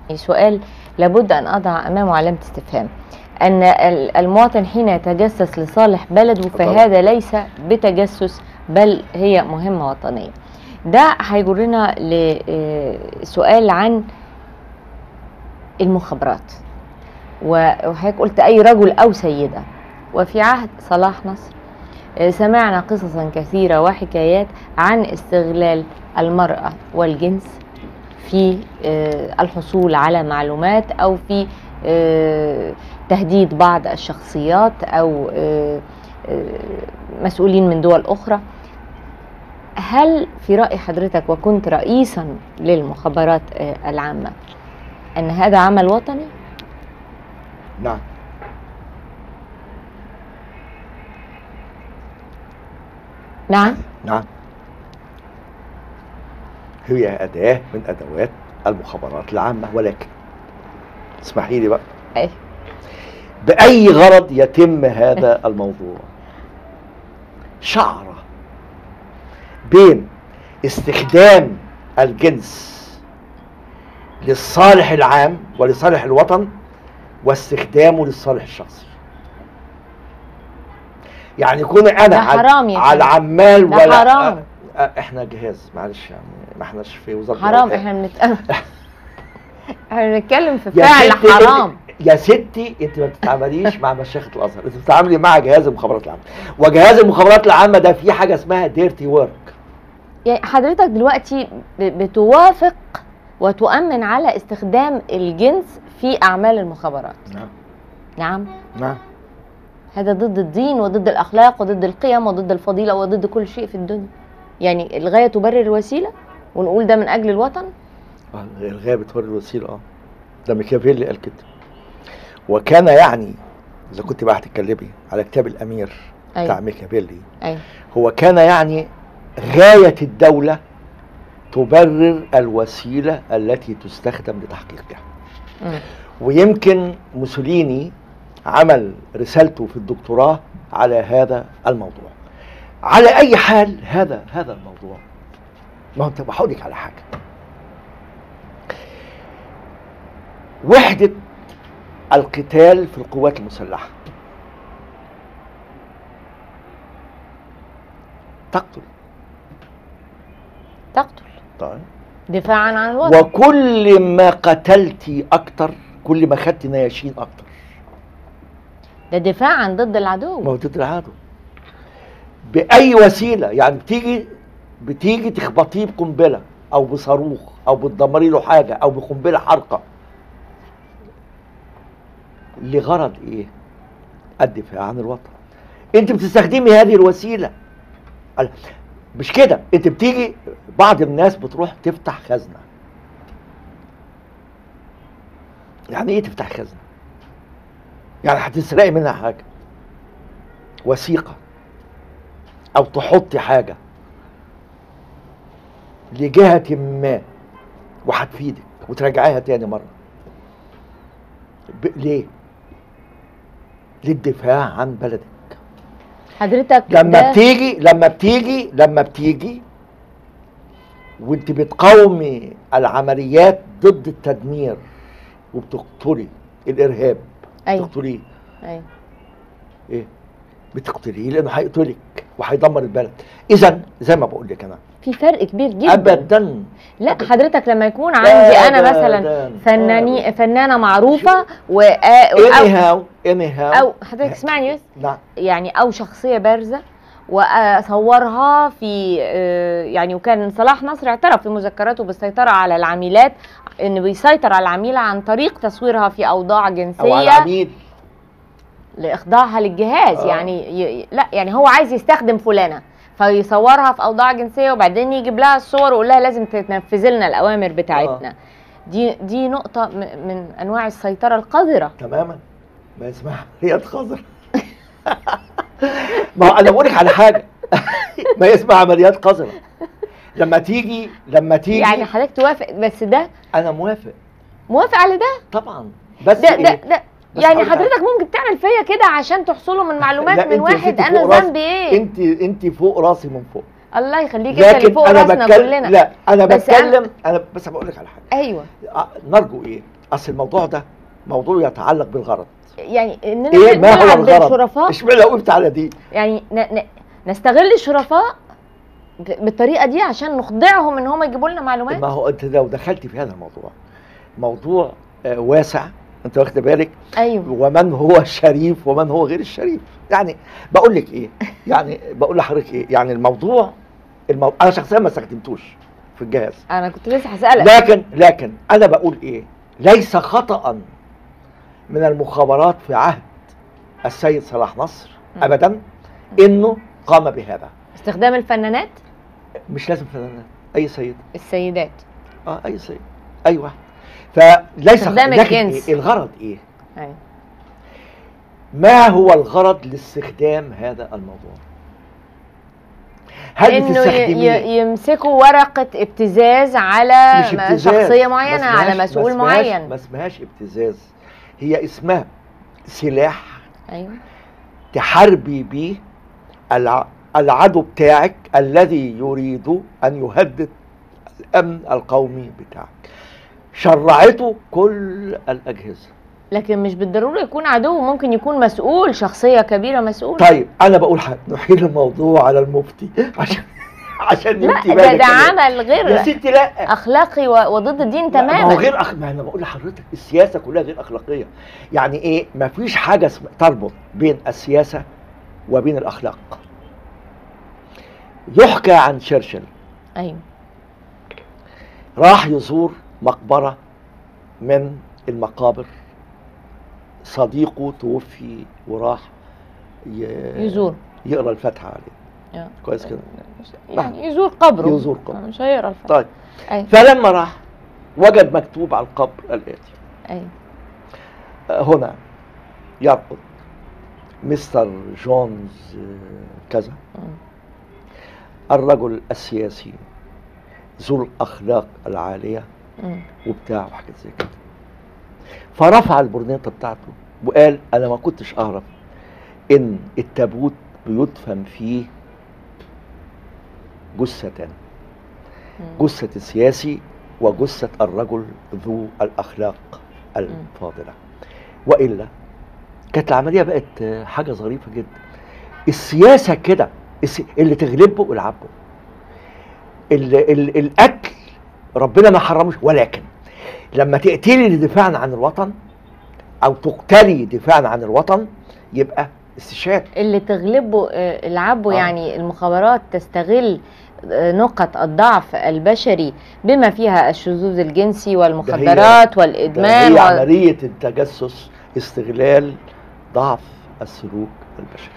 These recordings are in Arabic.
سؤال لابد أن أضع أمامه علامة استفهام، أن المواطن حين يتجسس لصالح بلده فهذا ليس بتجسس بل هي مهمة وطنية. ده هيجرنا لسؤال عن المخابرات، وحضرتك قلت أي رجل أو سيدة. وفي عهد صلاح نصر سمعنا قصصا كثيرة وحكايات عن استغلال المرأة والجنس في الحصول على معلومات أو في تهديد بعض الشخصيات أو مسؤولين من دول أخرى. هل في رأي حضرتك وكنت رئيسا للمخابرات العامة أن هذا عمل وطني؟ نعم. نعم. نعم، هي أداة من أدوات المخابرات العامة، ولكن اسمحي لي بقى، أي. بأي غرض يتم هذا الموضوع؟ شعرة بين استخدام الجنس للصالح العام ولصالح الوطن واستخدامه للصالح الشخصي. يعني يكون انا على عمال ولا حرام. احنا جهاز، معلش يعني ما احناش في وزاره حرام. احنا بنتكلم في فعل حرام. يا ستي انت ما بتتعامليش مع مشيخة الازهر، انت بتتعاملي مع جهاز المخابرات العامه، وجهاز المخابرات العامه ده فيه حاجه اسمها ديرتي ورك. يعني حضرتك دلوقتي بتوافق وتؤمن على استخدام الجنس في اعمال المخابرات؟ نعم. نعم. نعم. هذا ضد الدين وضد الاخلاق وضد القيم وضد الفضيله وضد كل شيء في الدنيا. يعني الغايه تبرر الوسيله، ونقول ده من اجل الوطن. الغايه بتبرر الوسيله. ده ميكافيلي قال كده. وكان يعني اذا كنت بقى هتتكلمي على كتاب الامير بتاع ميكافيلي، هو كان يعني غايه الدوله تبرر الوسيله التي تستخدم لتحقيقها. ويمكن موسوليني عمل رسالته في الدكتوراه على هذا الموضوع. على اي حال هذا الموضوع، ما هو انت بقول لك على حاجه، وحده القتال في القوات المسلحه تقتل. طيب. دفاعا عن الوطن. وكل ما قتلتي اكتر كل ما خدتي نياشين اكتر. ده دفاعا ضد العدو. ما هو ضد العدو باي وسيله. يعني بتيجي تخبطيه بقنبله او بصاروخ او بتدمري له حاجه او بقنبله حارقه لغرض ايه؟ الدفاع عن الوطن. انت بتستخدمي هذه الوسيله. مش كده، انت بتيجي بعض الناس بتروح تفتح خزنه. يعني ايه تفتح خزنه؟ يعني هتسرقي منها حاجه، وثيقه، او تحطي حاجه لجهه ما وهتفيدك وترجعيها تاني مره. ليه؟ للدفاع عن بلدك. حضرتك لما بتيجي وانت بتقاومي العمليات ضد التدمير وبتقتلي الارهاب. بتقتليه. ايه؟ بتقتليه لانه هيقتلك وهيدمر البلد. اذا زي ما بقول لك انا في فرق كبير جدا. ابدا. لا أبداً. حضرتك لما يكون عندي انا مثلا فنانه معروفه او حضرتك اسمعني بس. نعم. يعني او شخصيه بارزه واصورها في يعني، وكان صلاح نصر اعترف في مذكراته بالسيطره على العميلات، انه بيسيطر على العميله عن طريق تصويرها في اوضاع جنسيه او على العميل لاخضاعها للجهاز. يعني لا يعني هو عايز يستخدم فلانه فيصورها في اوضاع جنسيه وبعدين يجيب لها الصور ويقول لها لازم تنفذي لنا الاوامر بتاعتنا. دي نقطه من انواع السيطره القذره تماما. ما اسمها عمليات قذره. ما هو انا بقول لك على حاجه. ما اسمها عمليات قذره. لما تيجي يعني حضرتك توافق؟ بس ده انا موافق على ده طبعا. بس ده يعني حضرتك ممكن تعمل فيا كده عشان تحصلوا من معلومات من واحد. انا ذنبي ايه؟ انت فوق راسي من فوق. الله يخليك. انت اللي فوق راسنا كلنا. لا انا بتكلم. انا بس بقول لك على حاجه. ايوه. نرجو ايه؟ اصل الموضوع ده موضوع يتعلق بالغرض. يعني اننا ايه ما هو الغرض؟ الشرفاء اشمعنى وقفت على دي؟ يعني نستغل الشرفاء بالطريقه دي عشان نخضعهم ان هم يجيبوا لنا معلومات. ما هو انت لو دخلت في هذا الموضوع موضوع واسع، انت واخد بالك؟ ايوه. ومن هو الشريف ومن هو غير الشريف. يعني بقول لك ايه، يعني بقول لحضرتك ايه، يعني الموضوع انا شخصيا ما استخدمتوش في الجهاز. انا كنت لسه هسألك. لكن انا بقول ايه، ليس خطأ من المخابرات في عهد السيد صلاح نصر ابدا انه قام بهذا. استخدام الفنانات؟ مش لازم فنانات، اي سيد. السيدات. اي سيد، اي واحد. فليس استخدام الجنس. إيه الغرض ايه؟ أيوة. ما هو الغرض لاستخدام هذا الموضوع؟ هل انه يمسكوا ورقة ابتزاز على شخصية معينة، على مسؤول معين. ما اسمهاش ابتزاز، هي اسمها سلاح. ايوه. تحاربي بيه العدو بتاعك الذي يريد ان يهدد الامن القومي بتاعك. شرعته كل الاجهزه. لكن مش بالضروره يكون عدو، ممكن يكون مسؤول، شخصيه كبيره مسؤول. طيب انا بقول نحيل الموضوع على المفتي عشان لا ده عمل غير يا ستي، لا اخلاقي وضد الدين تماما. ما هو غير ما انا بقول لحضرتك السياسه كلها غير اخلاقيه. يعني ايه؟ ما فيش حاجه تربط بين السياسه وبين الاخلاق. يحكى عن شرشل. ايوه. راح يزور مقبره من المقابر، صديقه توفي وراح يزور يقرا الفاتحه عليه. كويس كده؟ يعني يزور قبره. يزور قبره، مش هيقرا الفاتحه. طيب. أيوة. فلما راح وجد مكتوب على القبر الاتي. ايوه. هنا يرقد مستر جونز كذا، الرجل السياسي ذو الاخلاق العاليه وبتاع وحاجات زي كده. فرفع البرنيطه بتاعته وقال انا ما كنتش اعرف ان التابوت بيدفن فيه جثتان، جثه السياسي وجثه الرجل ذو الاخلاق الفاضله. والا كانت العمليه بقت حاجه ظريفه جدا. السياسه كده اللي تغلبه العبه. الاكل ربنا ما حرمش، ولكن لما تقتلي لدفاعا عن الوطن او تقتلي دفاعا عن الوطن يبقى استشهاد. اللي تغلبه العبه. يعني المخابرات تستغل نقط الضعف البشري بما فيها الشذوذ الجنسي والمخدرات والادمان. هي عمليه التجسس استغلال ضعف السلوك البشري.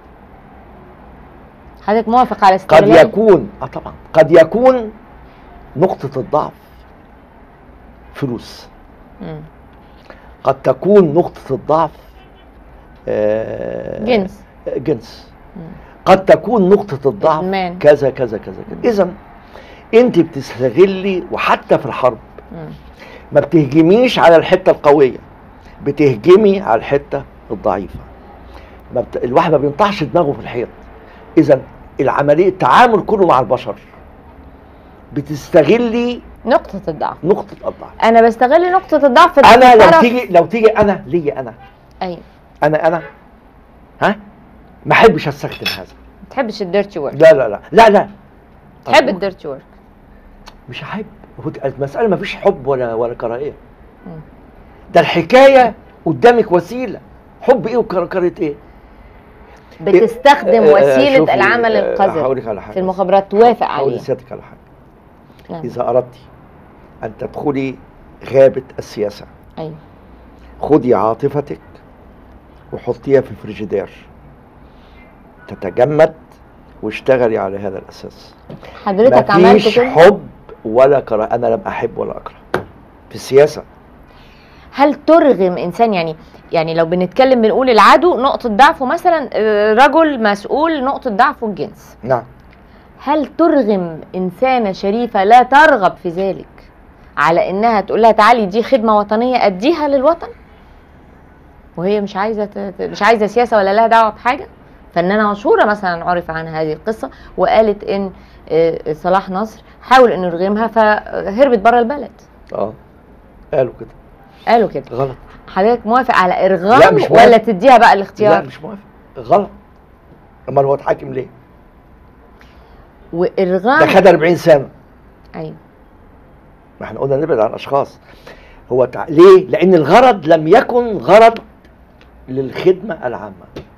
حضرتك موافق على استغلال؟ قد يكون طبعا قد يكون نقطة الضعف فلوس. قد تكون نقطة الضعف جنس. قد تكون نقطة الضعف إدمان. كذا كذا كذا كذا. إذا أنت بتستغلي، وحتى في الحرب ما بتهجميش على الحتة القوية، بتهجمي على الحتة الضعيفة. الواحد ما بينطحش دماغه في الحيط. إذا العملية التعامل كله مع البشر بتستغلي نقطة الضعف. نقطة الضعف. أنا بستغل نقطة الضعف. أنا لو تيجي أنا ليا أنا. أيوة. أنا ما أحبش أستخدم هذا. ما تحبش الديرتي ورك؟ لا تحب الديرتي ورك؟ مش أحب. المسألة ما فيش حب ولا كراهية. ده الحكاية قدامك وسيلة. حب إيه وكراهية إيه؟ بتستخدم وسيلة العمل القذر في المخابرات توافق عليها. هقول لسيادتك على حاجة. إذا أردت أن تدخلي غابة السياسة، أيوة، خدي عاطفتك وحطيها في الفريجيدير تتجمد واشتغلي على هذا الأساس. حضرتك عملت كده؟ مفيش حب ولا كراهية. أنا لم أحب ولا أكره في السياسة. هل ترغم إنسان يعني لو بنتكلم بنقول العدو نقطة ضعفه مثلا رجل مسؤول نقطة ضعفه الجنس. نعم. هل ترغم إنسانة شريفة لا ترغب في ذلك على إنها تقول لها تعالي دي خدمة وطنية أديها للوطن، وهي مش عايزة سياسة ولا لها دعوة بحاجة؟ فنانة مشهورة مثلا عرف عن هذه القصة وقالت إن صلاح نصر حاول إنه يرغمها فهربت بره البلد. قالوا كده. قالوا كده غلط. حضرتك موافق على ارغام ولا تديها بقى الاختيار؟ لا مش موافق، غلط. امال هو اتحاكم ليه؟ وارغام ده خد 40 سنه. ايوه، ما احنا قلنا نبعد عن الاشخاص. هو ليه؟ لان الغرض لم يكن غرض للخدمه العامه،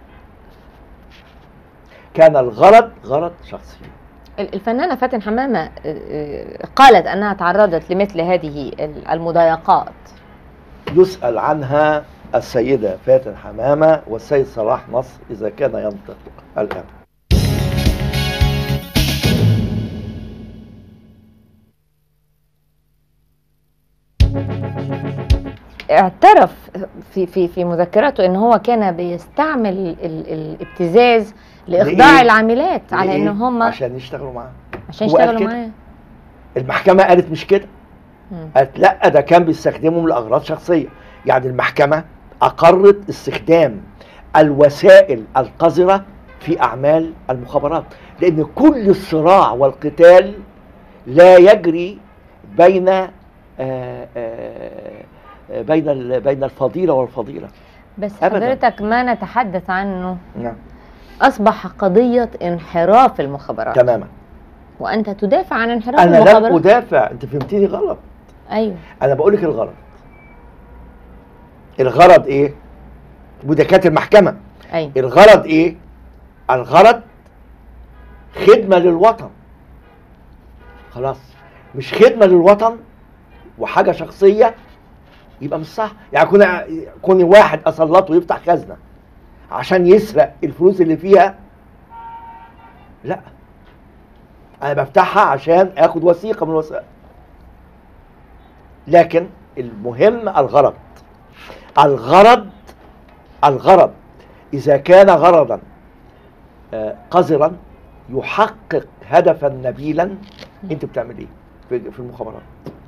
كان الغرض غرض شخصي. الفنانة فاتن حمامة قالت أنها تعرضت لمثل هذه المضايقات. يسأل عنها السيدة فاتن حمامة والسيد صلاح نصر إذا كان ينطق الآن. اعترف في مذكراته ان هو كان بيستعمل الابتزاز لاخضاع العاملات على ان هم عشان يشتغلوا معاه. عشان يشتغلوا معاه. المحكمة قالت مش كده، قالت لا ده كان بيستخدمهم لأغراض شخصية. يعني المحكمة أقرت استخدام الوسائل القذرة في أعمال المخابرات، لأن كل الصراع والقتال لا يجري بين بين الفضيلة والفضيلة. بس حضرتك ما نتحدث عنه نعم أصبح قضية انحراف المخابرات تماما، وأنت تدافع عن انحراف أنا المخابرات. أنا لم أدافع، أنت فهمتني غلط. أيوه، أنا بقول لك الغرض إيه؟ وده كانت المحكمة. أيوه، الغرض إيه؟ الغرض خدمة للوطن. خلاص، مش خدمة للوطن وحاجة شخصية يبقى مش صح. يعني كون واحد أسلطه يفتح خزنة عشان يسرق الفلوس اللي فيها، لا، أنا بفتحها عشان آخد وثيقة من الوثائق. لكن المهم الغرض إذا كان غرضا قذرا يحقق هدفا نبيلا، انت بتعمل ايه في المخابرات؟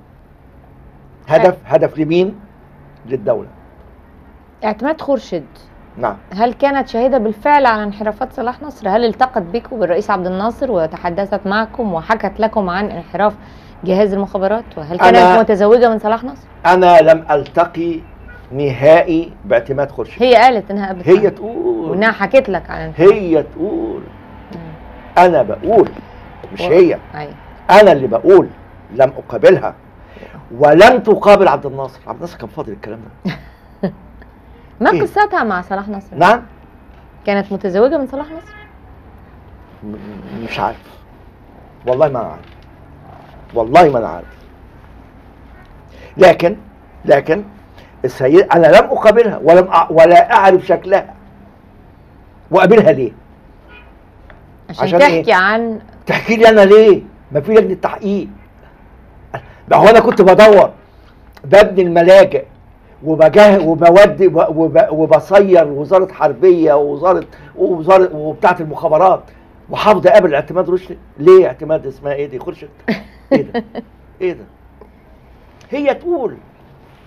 هدف لمين؟ للدولة. اعتماد خورشيد نعم، هل كانت شاهدة بالفعل على انحرافات صلاح نصر؟ هل التقت بكم بالرئيس عبد الناصر وتحدثت معكم وحكت لكم عن انحراف جهاز المخابرات؟ وهل كانت متزوجة من صلاح نصر؟ أنا لم ألتقي نهائي باعتماد خورشيد. هي قالت انها قبلت، هي تقول، وانها حكت لك عن هي تقول. أنا بقول مش هي. أيوة. أنا اللي بقول لم أقابلها ولم تقابل عبد الناصر. عبد الناصر كان فاضل الكلام ده. ما قصتها مع صلاح نصر؟ نعم، كانت متزوجة من صلاح نصر؟ مش عارف، والله ما عارف، والله ما أنا عارف. لكن السيد أنا لم أقابلها ولا أعرف شكلها. وأقابلها ليه؟ عشان تحكي عن تحكي لي أنا ليه؟ ما في لجنة تحقيق. ده هو أنا كنت بدور ببني الملاجئ وبودي وبصير وزارة حربية ووزارة وبتاعة المخابرات، وحافظ اقابل اعتماد رشدي. ليه اعتماد اسمها ايه دي؟ خورشيد. ايه ده؟ ايه ده؟ هي تقول